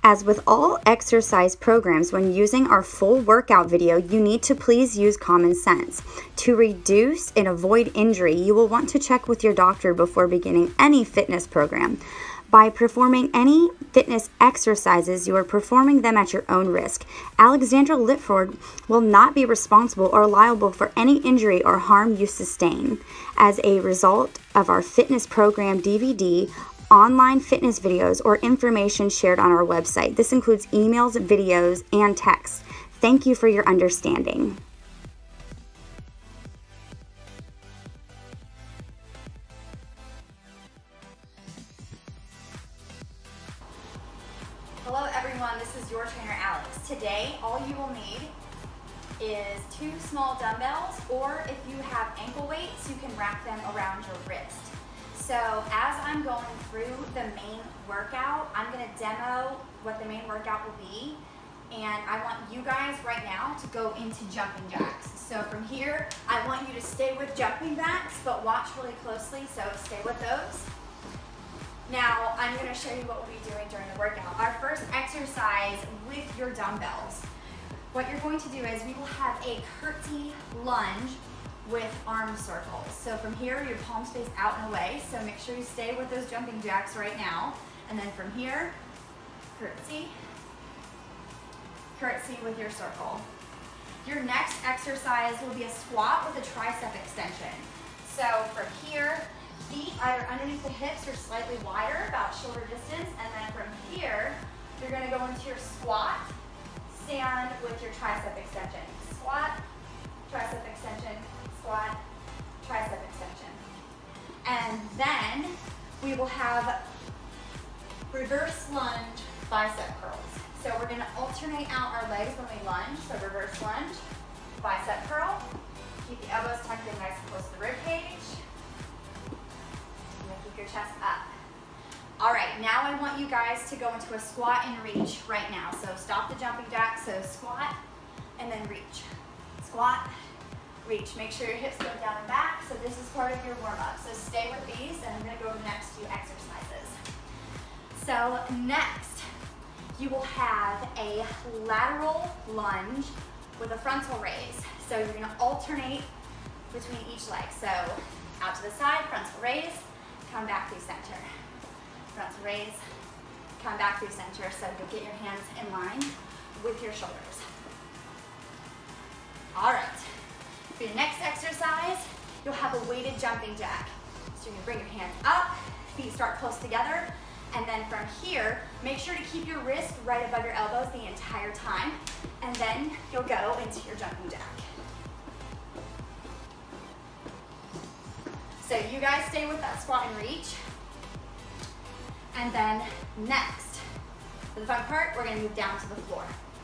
As with all exercise programs, when using our full workout video, you need to please use common sense. To reduce and avoid injury, you will want to check with your doctor before beginning any fitness program. By performing any fitness exercises, you are performing them at your own risk. Alexandra Litford will not be responsible or liable for any injury or harm you sustain as a result of our fitness program DVD, online fitness videos, or information shared on our website. This includes emails, videos, and texts. Thank you for your understanding. Hello everyone, this is your trainer Alex. Today, all you will need is 2 small dumbbells, or if you have ankle weights, you can wrap them around your wrist. So as I'm going through the main workout, I'm going to demo what the main workout will be, and I want you guys right now to go into jumping jacks. So from here, I want you to stay with jumping jacks, but watch really closely, so stay with those. Now, I'm going to show you what we'll be doing during the workout. Our first exercise with your dumbbells. What you're going to do is we will have a curtsy lunge with arm circles. So from here, your palms face out and away. So make sure you stay with those jumping jacks right now. And then from here, curtsy, curtsy with your circle. Your next exercise will be a squat with a tricep extension. So from here, feet either underneath the hips or slightly wider, about shoulder distance. And then from here, you're gonna go into your squat, stand with your tricep extension. Squat, tricep extension, squat, tricep extension. And then we will have reverse lunge bicep curls. So we're gonna alternate out our legs when we lunge. So reverse lunge, bicep curl. Keep the elbows tucked in nice and close to the rib cage. Keep your chest up. All right, now I want you guys to go into a squat and reach right now. So stop the jumping jack, so squat and then reach. Squat, reach. Make sure your hips go down and back. So this is part of your warm up. So stay with these, and I'm gonna go over the next few exercises. So next, you will have a lateral lunge with a frontal raise. So you're gonna alternate between each leg. So out to the side, frontal raise, come back through center. Frontal raise, come back through center. So you'll get your hands in line with your shoulders. All right, for your next exercise, you'll have a weighted jumping jack. So you're gonna bring your hands up, feet start close together, and then from here, make sure to keep your wrist right above your elbows the entire time, and then you'll go into your jumping jack. So you guys stay with that squat and reach. And then next, for the fun part, we're gonna move down to the floor.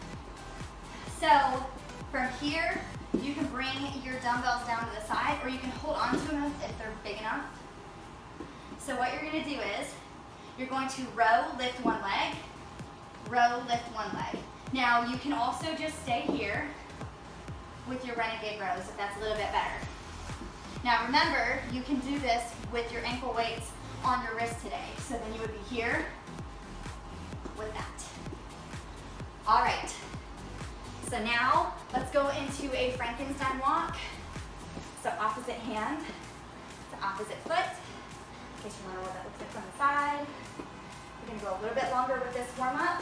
So from here, you can bring your dumbbells down to the side, or you can hold on to them if they're big enough. So what you're gonna do is, you're going to row, lift one leg, row, lift one leg. Now you can also just stay here with your renegade rows if that's a little bit better. Now remember, you can do this with your ankle weights on your wrist today. So then you would be here with that. All right. So now let's go into a Frankenstein walk. So opposite hand to opposite foot. In case you wonder what that looks like from the side. We're gonna go a little bit longer with this warm up.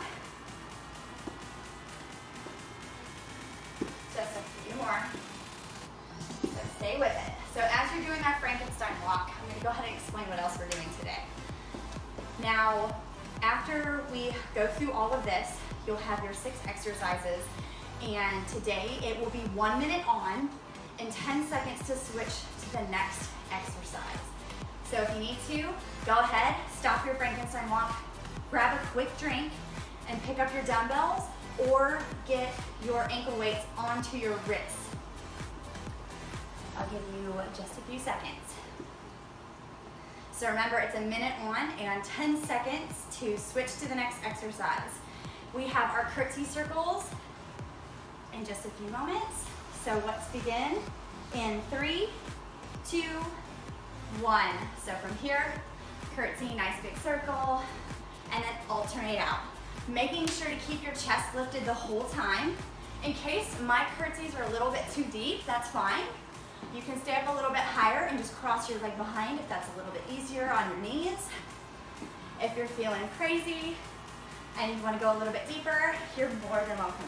Just a few more. So stay with it. So as you're doing that Frankenstein walk, I'm gonna go ahead and explain what else we're doing today. Now, after we go through all of this, you'll have your 6 exercises. And today it will be 1 minute on and 10 seconds to switch to the next exercise. So if you need to, go ahead, stop your Frankenstein walk, grab a quick drink, and pick up your dumbbells, or get your ankle weights onto your wrists. I'll give you just a few seconds. So remember, it's a minute on and 10 seconds to switch to the next exercise. We have our curtsy circles in just a few moments. So let's begin in 3, 2, 1. So from here, curtsy, nice big circle, and then alternate out. Making sure to keep your chest lifted the whole time. In case my curtsies are a little bit too deep, that's fine. You can stay up a little bit higher and just cross your leg behind if that's a little bit easier on your knees. If you're feeling crazy and you want to go a little bit deeper, you're more than welcome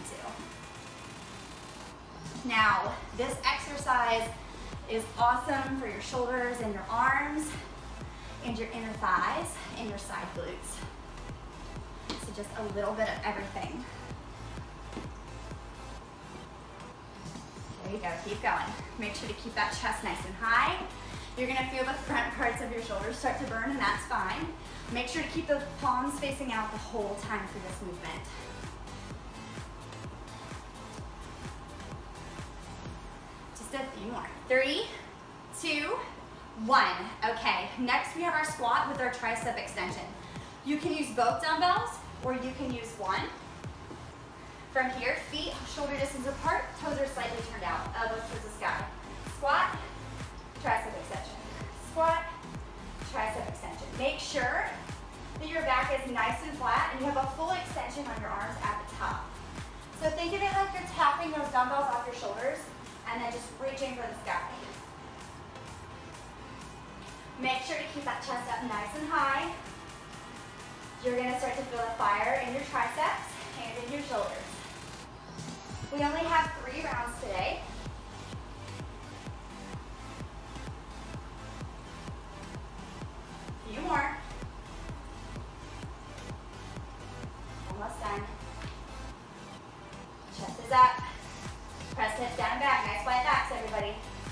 to. Now, this exercise is awesome for your shoulders and your arms and your inner thighs and your side glutes. So just a little bit of everything. There you go, keep going. Make sure to keep that chest nice and high. You're gonna feel the front parts of your shoulders start to burn, and that's fine. Make sure to keep those palms facing out the whole time for this movement. Just a few more. 3, 2, 1. Okay, next we have our squat with our tricep extension. You can use both dumbbells, or you can use one. From here, feet shoulder distance apart, toes are slightly turned out, elbows towards the sky. Squat, tricep extension. Squat, tricep extension. Make sure that your back is nice and flat and you have a full extension on your arms at the top. So think of it like you're tapping those dumbbells off your shoulders and then just reaching for the sky. Make sure to keep that chest up nice and high. You're gonna start to feel a fire in your triceps and in your shoulders. We only have 3 rounds today. A few more. Almost done. Chest is up. Press hips down and back. Nice wide backs, everybody.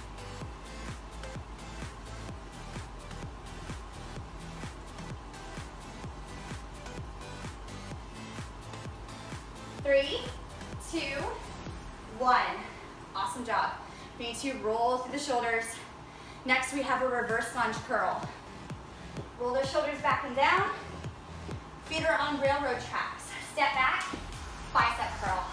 Three, 2, 1. Awesome job. You need to roll through the shoulders. Next, we have a reverse lunge curl. Roll those shoulders back and down. Feet are on railroad tracks. Step back, bicep curl.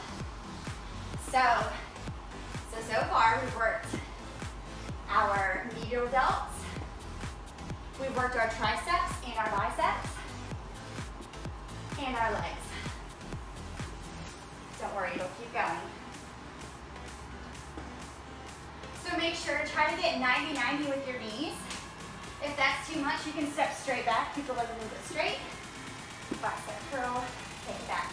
So far we've worked our medial delts. We've worked our triceps and our biceps and our legs. Don't worry, it'll keep going. So make sure to try to get 90-90 with your knees. If that's too much, you can step straight back, keep the leg a little bit straight. Bicep curl, take it back.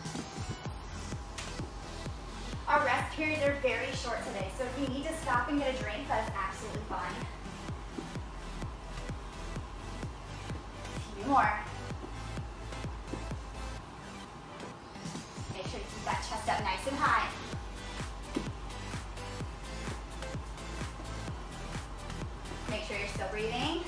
Our rest periods are very short today, so if you need to stop and get a drink, that's absolutely fine. A few more. Make sure to keep that chest up nice and high. Make sure you're still breathing.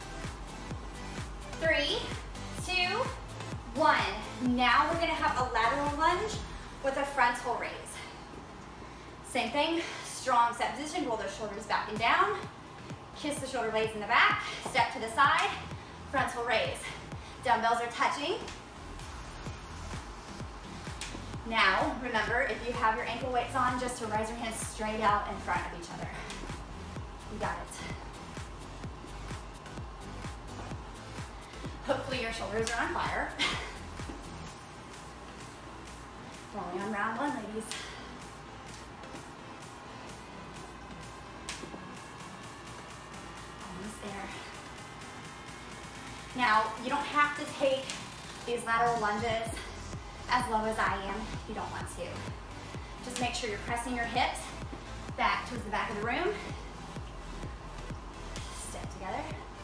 3, 2, 1. Now we're gonna have a lateral lunge with a frontal raise. Same thing, strong set position, roll those shoulders back and down. Kiss the shoulder blades in the back, step to the side, frontal raise. Dumbbells are touching. Now, remember, if you have your ankle weights on, just to raise your hands straight out in front of each other. You got it. Hopefully your shoulders are on fire. We're only on round 1, ladies. Almost there. Now, you don't have to take these lateral lunges as low as I am if you don't want to. Just make sure you're pressing your hips back towards the back of the room. Step together.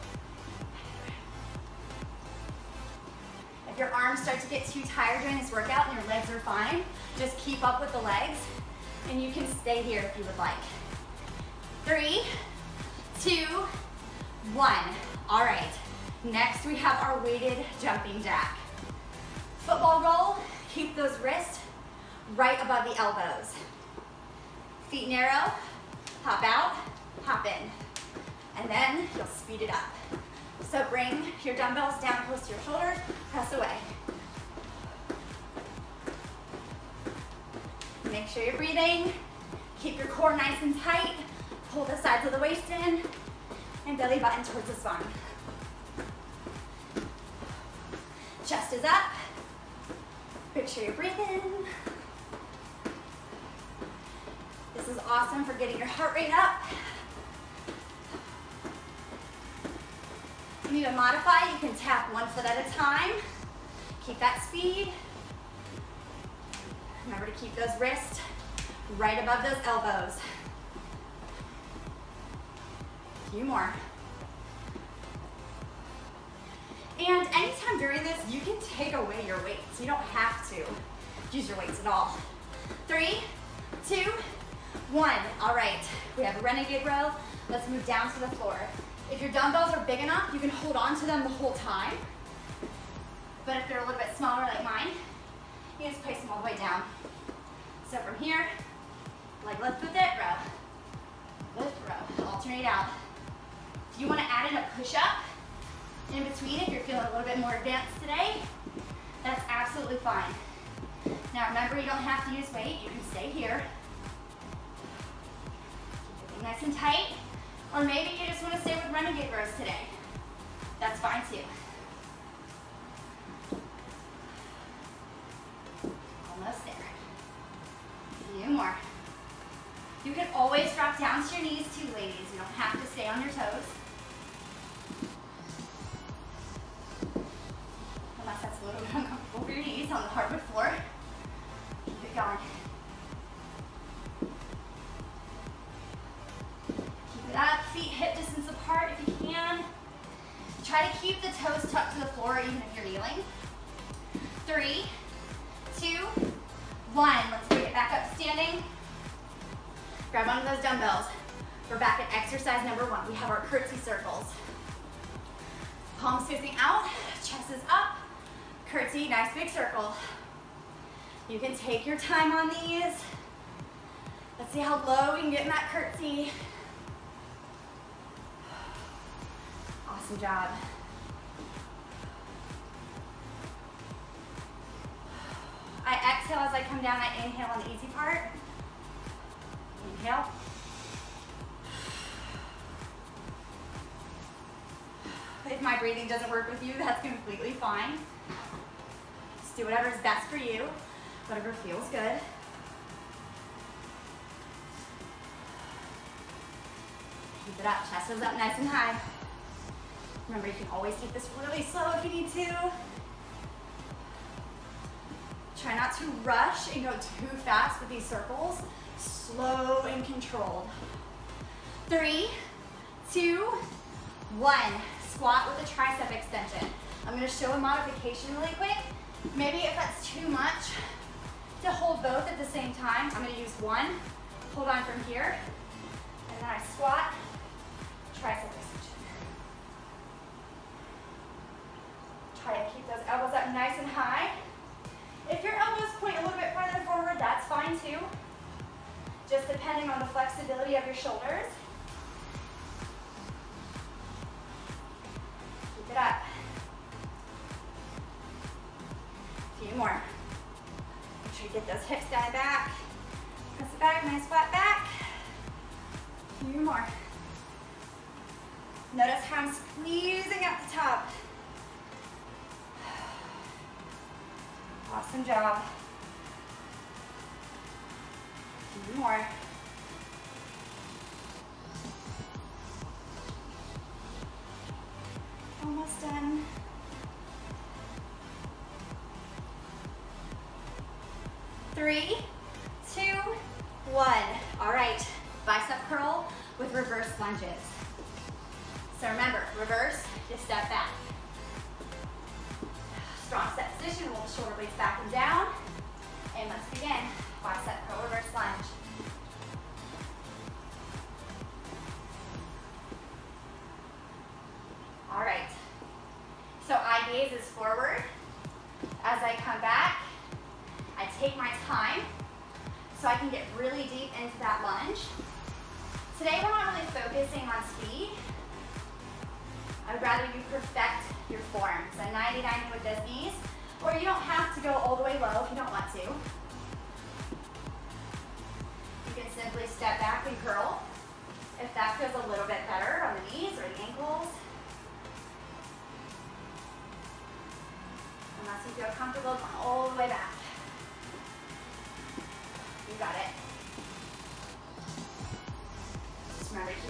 If your arms start to get too tired during this workout and your legs are fine, just keep up with the legs and you can stay here if you would like. 3, 2, 1. All right, next we have our weighted jumping jack. Football roll, keep those wrists right above the elbows. Feet narrow, hop out, hop in. And then you'll speed it up. So bring your dumbbells down close to your shoulders, press away. Make sure you're breathing. Keep your core nice and tight. Pull the sides of the waist in and belly button towards the spine. Chest is up. Make sure you're breathing. This is awesome for getting your heart rate up. If you need to modify, you can tap one foot at a time. Keep that speed. Remember to keep those wrists right above those elbows. A few more. And anytime during this, you can take away your weights. You don't have to use your weights at all. 3, 2, 1. All right, we have a renegade row. Let's move down to the floor. If your dumbbells are big enough, you can hold on to them the whole time. But if they're a little bit smaller like mine, you just place them all the way down. So from here, leg lift with it, row. Lift, row. Alternate out. If you want to add in a push-up in between, if you're feeling a little bit more advanced today, that's absolutely fine. Now remember, you don't have to use weight. You can stay here. Keep it nice and tight. Or maybe you just want to stay with renegade rows today. That's fine too. Almost there. A few more. You can always drop down to your knees too, ladies. You don't have to stay on your toes. Unless that's a little bit uncomfortable for your knees on the hardwood floor. Keep it going. Keep it up, feet hip distance apart if you can. Try to keep the toes tucked to the floor even if you're kneeling. 3, 2, 1. Let's bring it back up standing. Grab one of those dumbbells. We're back at exercise number 1. We have our curtsy circles. Palms facing out, chest is up, curtsy, nice big circle. You can take your time on these. Let's see how low we can get in that curtsy. Awesome job. I exhale as I come down, I inhale on the easy part. Inhale. If my breathing doesn't work with you, that's completely fine. Just do whatever is best for you, whatever feels good. Keep it up, chest is up nice and high. Remember, you can always take this really slow if you need to. Try not to rush and go too fast with these circles. Slow and controlled. 3, 2, 1. Squat with a tricep extension. I'm going to show a modification really quick. Maybe if that's too much to hold both at the same time, I'm going to use one. Hold on from here. And then I squat, tricep extension. Try to keep those elbows up nice and high. If your elbows point a little bit farther forward, that's fine too. Just depending on the flexibility of your shoulders. Keep it up. A few more. Make sure you get those hips down and back. Press it back, nice flat back. A few more. Notice how I'm squeezing at the top. Awesome job. A few more. Almost done. Three, 2, 1. All right, bicep curl with reverse lunges. So remember, reverse, just step back. Strong set position, roll the shoulder blades back and down. And let's begin. Bicep curl, reverse lunge. All right. So eye gaze is forward. As I come back, I take my time so I can get really deep into that lunge. Today we're not really focusing on speed. I would rather you perfect your form. So 90-90 with those knees, or you don't have to go all the way low if you don't want to. You can simply step back and curl if that feels a little bit better on the knees or the ankles. Unless you feel comfortable going all the way back.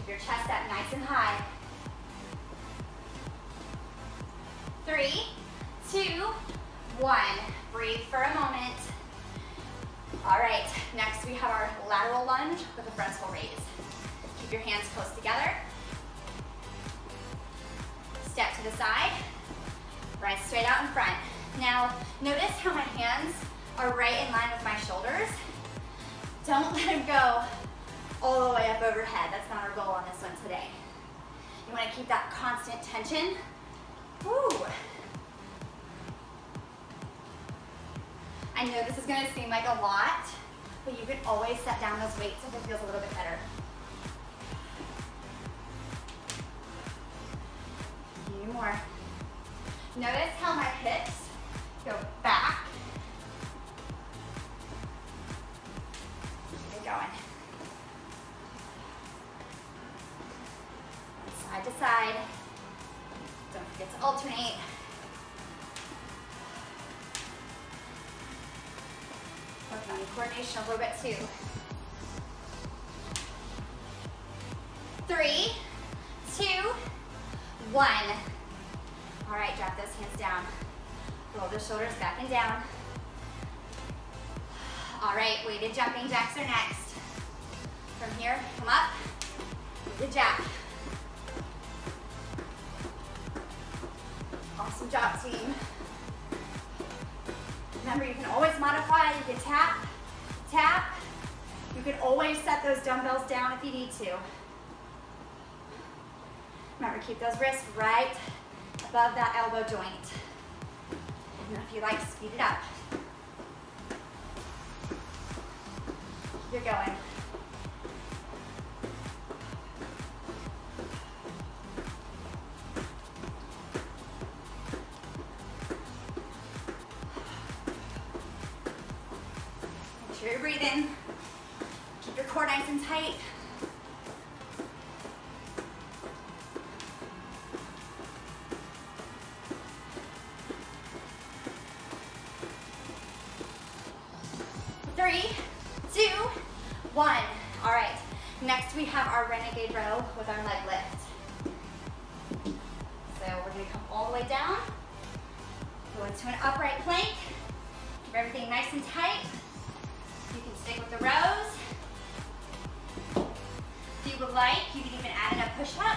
Keep your chest up nice and high. 3, 2, 1. Breathe for a moment. All right, next we have our lateral lunge with a frontal raise. Keep your hands close together. Step to the side, rise straight out in front. Now, notice how my hands are right in line with my shoulders. Don't let them go all the way up overhead. That's not our goal on this one today. You want to keep that constant tension. Woo. I know this is going to seem like a lot, but you can always set down those weights if it feels a little bit better. A few more. Notice how my hips go back. Keep it going. Side to side. Don't forget to alternate. Working on your coordination a little bit too. 3, 2, 1. All right, drop those hands down. Roll those shoulders back and down. All right, weighted jumping jacks are next. From here, come up, good jack. Awesome job, team. Remember, you can always modify. You can tap, tap. You can always set those dumbbells down if you need to. Remember, keep those wrists right above that elbow joint. And if you like, speed it up. Keep it going. Make sure you're breathing. Keep your core nice and tight. All right, next we have our renegade row with our leg lift. So we're gonna come all the way down, go into an upright plank, keep everything nice and tight. You can stick with the rows. If you would like, you can even add in a push-up.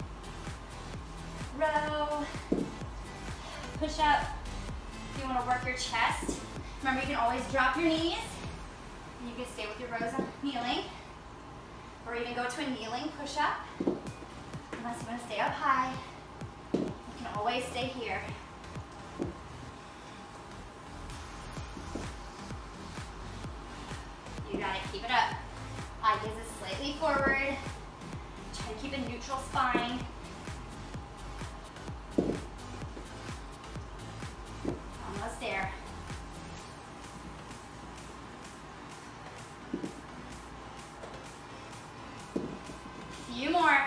Row, push-up. If you wanna work your chest, remember you can always drop your knees. You can stay with your rows on kneeling, or even go to a kneeling push-up. Unless you want to stay up high, you can always stay here. You got it, keep it up. Eye gaze is slightly forward. Try to keep a neutral spine. Almost there. Few more.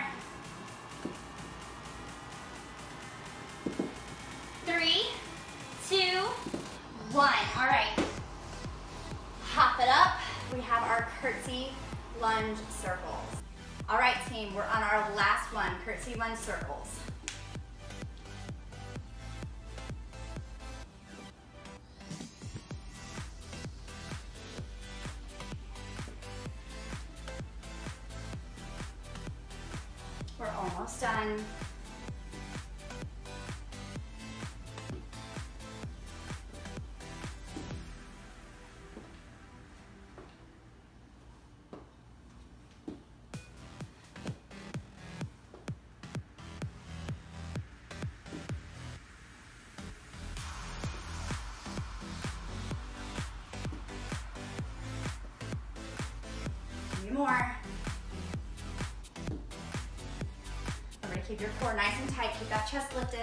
3, 2, 1. All right. Hop it up. We have our curtsy lunge circles. All right, team, we're on our last one, curtsy lunge circles. We're almost done. A few more. Keep your core nice and tight. Keep that chest lifted.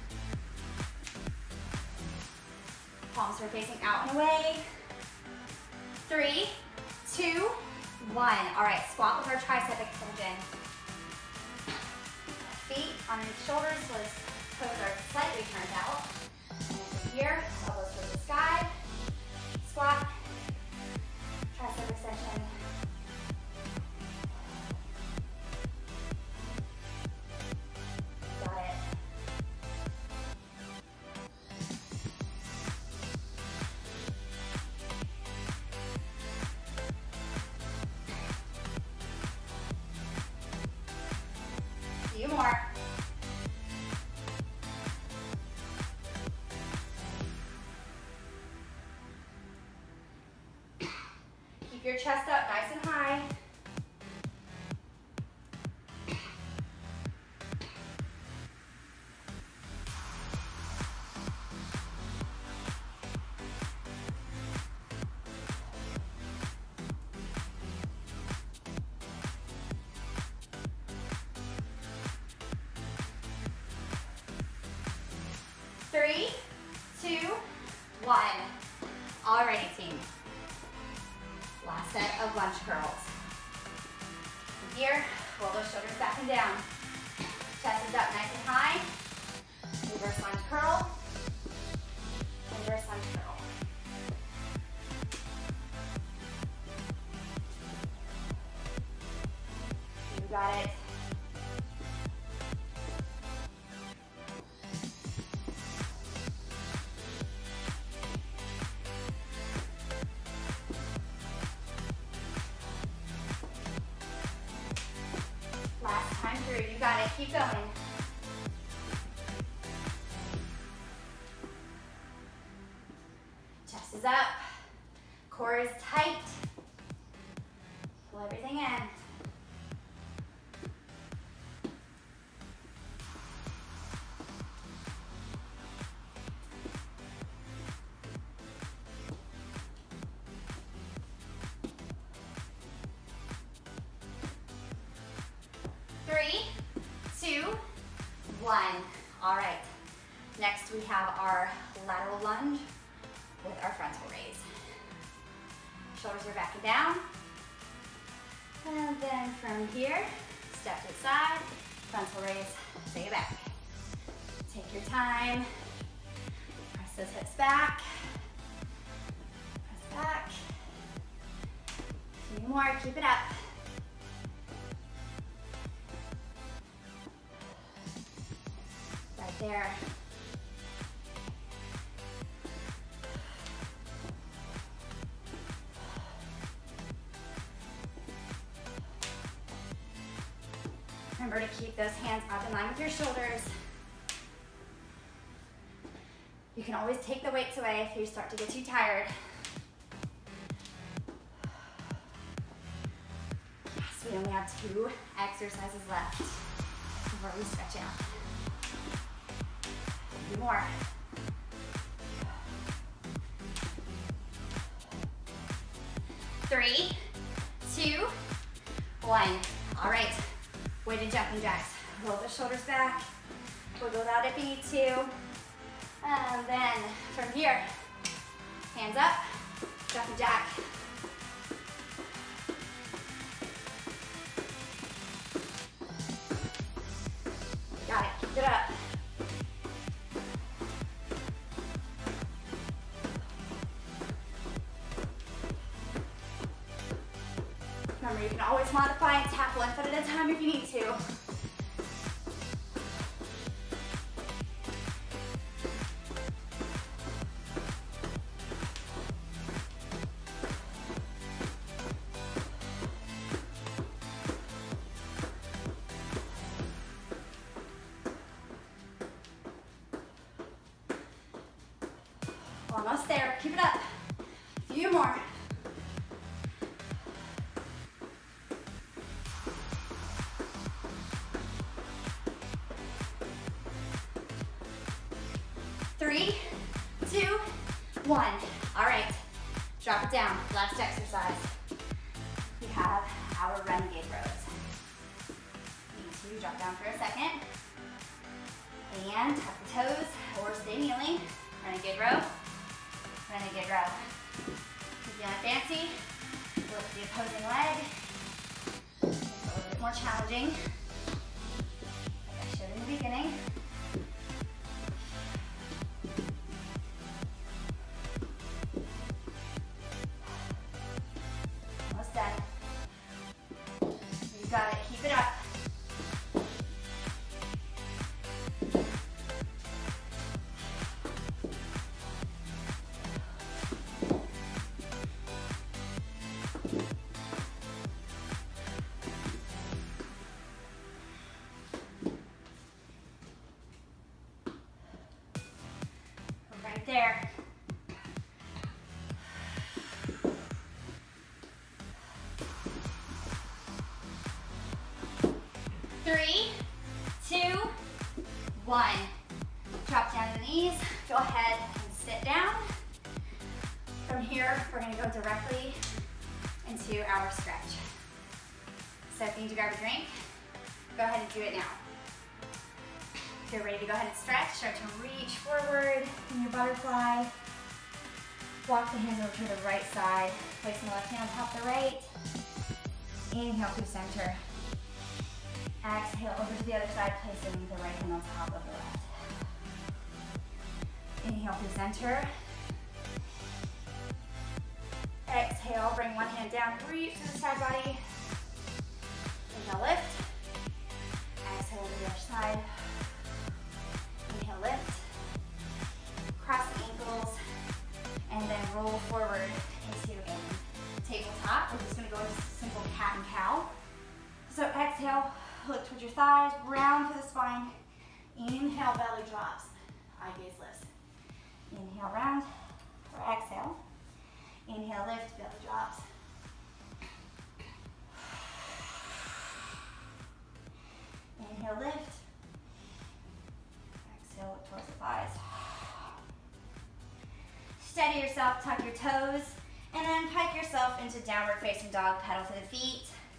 Palms are facing out and away. 3, 2, 1. All right, squat with our tricep extension. Feet underneath shoulders, so toes are slightly turned out. Here, elbows towards the sky. Squat, tricep extension. chest up nice and high. Three, two, one. Alrighty, team. Last set of lunge curls. From here, roll those shoulders back and down. Chest is up nice and high. Reverse lunge curl. Reverse lunge curl. You got it. Last time through, you got it, keep going. Chest is up, core is tight. Pull everything in. Three, two, one. All right. Next we have our lateral lunge with our frontal raise. Shoulders are back and down. And then from here, step to the side, frontal raise, take it back. Take your time. Press those hips back. Press back. A few more, keep it up. Right there. Remember to keep those hands up in line with your shoulders. You can always take the weights away if you start to get too tired. Yes, we only have 2 exercises left before we stretch out. A few more. Three, two, one. All right. Weighted jumping jacks. Roll the shoulders back. Wiggle it out if you need to. And then from here, hands up, jumping jack. Got it, keep it up. Remember, you can always modify and tap one foot at a time if you need to. Almost there, keep it up. A few more. Three, two, one. All right, drop it down. Last exercise. We have our renegade rows. You need to drop down for a second. And tap the toes or stay kneeling. Renegade row, renegade row. If you're feeling fancy, lift the opposing leg. It's a little bit more challenging, like I showed in the beginning. Almost done. You got it, keep it up. Right there. 3, 2, 1. Drop down to the knees. Go ahead and sit down. From here, we're gonna go directly into our stretch. So if you need to grab a drink, go ahead and do it now. If you're ready to go ahead and stretch, start to reach forward in your butterfly. Walk the hands over to the right side. Placing the left hand on top of the right. Inhale through center. Exhale over to the other side, placing the right hand on top of the left. Inhale through center. Exhale, bring one hand down, reach to the side body. Inhale, lift. Exhale to the other side. Inhale, lift. Cross the ankles, and then roll forward into a tabletop. We're just gonna go into simple cat and cow. So exhale, look towards your thighs, round through the spine. Inhale, belly drops, eye gaze lifts. Inhale, round, or exhale. Inhale, lift, belly drops. Inhale, lift. Exhale, look towards the thighs. Steady yourself, tuck your toes, and then pike yourself into downward facing dog, pedal to the feet.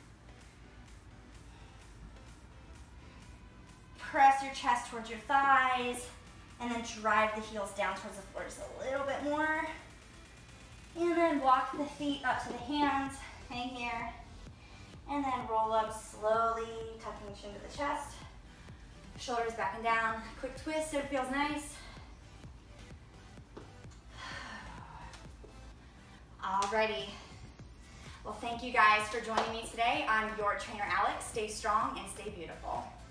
Press your chest towards your thighs, and then drive the heels down towards the floor just a little bit more. And then walk the feet up to the hands, hang here, and then roll up slowly, tucking the chin to the chest. Shoulders back and down, quick twist so it feels nice. Alrighty. Well, thank you guys for joining me today. I'm your trainer, Alex. Stay strong and stay beautiful.